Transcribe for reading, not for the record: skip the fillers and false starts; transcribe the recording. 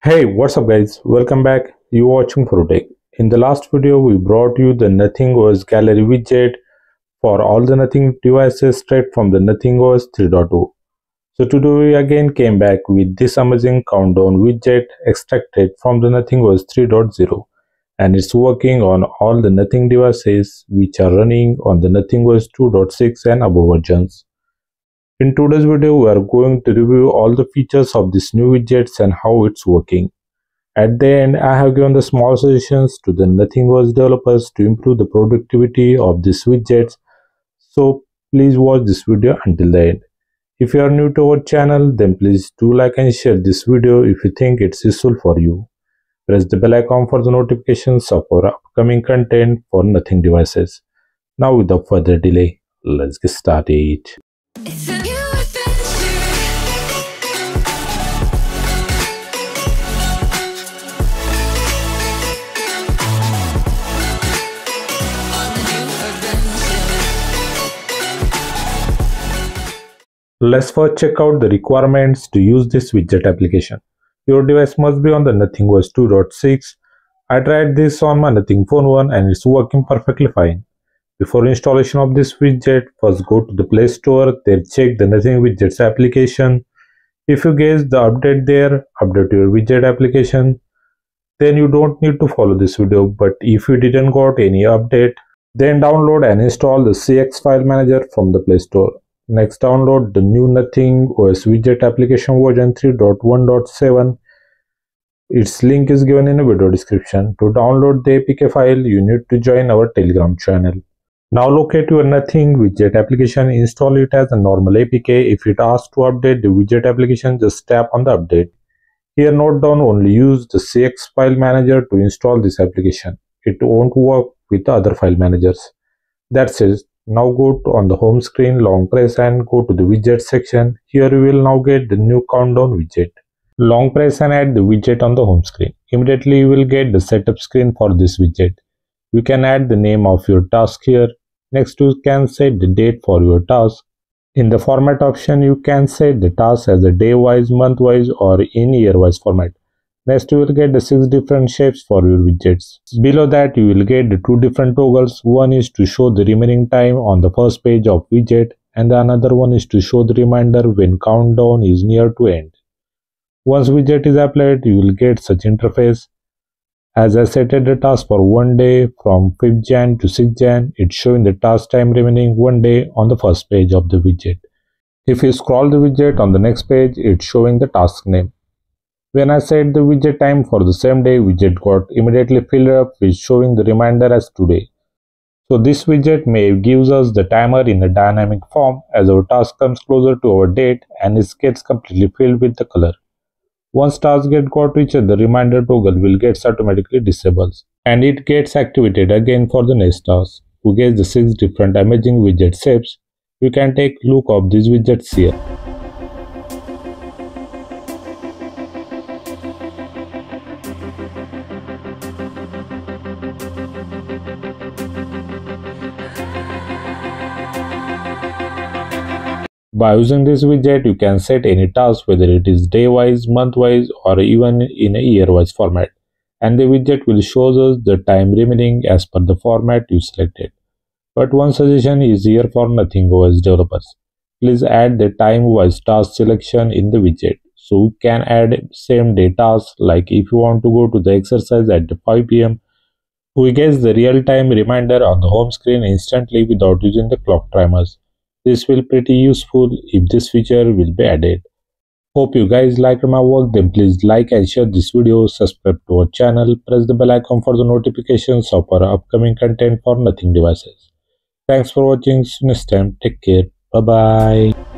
Hey, what's up guys? Welcome back. You watching Tech. In the last video, we brought you the Nothing OS gallery widget for all the Nothing devices straight from the Nothing OS 3.0. So today we again came back with this amazing countdown widget extracted from the Nothing OS 3.0, and it's working on all the Nothing devices which are running on the Nothing OS 2.6 and above versions. In today's video, we are going to review all the features of this new widgets and how it's working. At the end, I have given the small suggestions to the Nothing OS developers to improve the productivity of these widgets. So please watch this video until the end. If you are new to our channel, then please do like and share this video if you think it's useful for you. Press the bell icon for the notifications of our upcoming content for Nothing devices. Now without further delay, let's get started. Let's first check out the requirements to use this widget application. Your device must be on the Nothing OS 2.6. I tried this on my Nothing Phone 1 and it's working perfectly fine. Before installation of this widget, first go to the Play Store, there check the Nothing Widgets application. If you get the update there, update your widget application. Then you don't need to follow this video, but if you didn't got any update, then download and install the CX file manager from the Play Store. Next, download the new Nothing OS widget application version 3.1.7. Its link is given in the video description. To download the APK file, you need to join our Telegram channel. Now locate your Nothing widget application, install it as a normal APK. If it asks to update the widget application, just tap on the update. Here note down, only use the CX file manager to install this application. It won't work with other file managers. That's it. Now go on the home screen, long press and go to the widget section. Here you will now get the new countdown widget. Long press and add the widget on the home screen. Immediately you will get the setup screen for this widget. You can add the name of your task here. Next you can set the date for your task. In the format option you can set the task as a day-wise, month-wise or in year-wise format. Next you will get the 6 different shapes for your widgets. Below that you will get the 2 different toggles. One is to show the remaining time on the first page of widget and the another one is to show the reminder when countdown is near to end. Once widget is applied, you will get such interface. As I set the task for 1 day from 5th Jan to 6th Jan, it's showing the task time remaining 1 day on the first page of the widget. If you scroll the widget on the next page, it's showing the task name. When I set the widget time for the same day, widget got immediately filled up with showing the reminder as today. So this widget may gives us the timer in a dynamic form as our task comes closer to our date and it gets completely filled with the color. Once tasks get got reached, the reminder toggle will get automatically disabled and it gets activated again for the next task. To get the 6 different amazing widget shapes, you can take a look of these widgets here. By using this widget, you can set any task whether it is day-wise, month-wise or even in a year-wise format. And the widget will show us the time remaining as per the format you selected. But one suggestion is here for Nothing OS developers. Please add the time-wise task selection in the widget. So you can add same day tasks, like if you want to go to the exercise at 5 PM, we get the real-time reminder on the home screen instantly without using the clock timers. This will be pretty useful if this feature will be added. Hope you guys liked my work, then please like and share this video, subscribe to our channel, press the bell icon for the notifications of our upcoming content for Nothing devices. Thanks for watching. See you next time. Take care. Bye bye.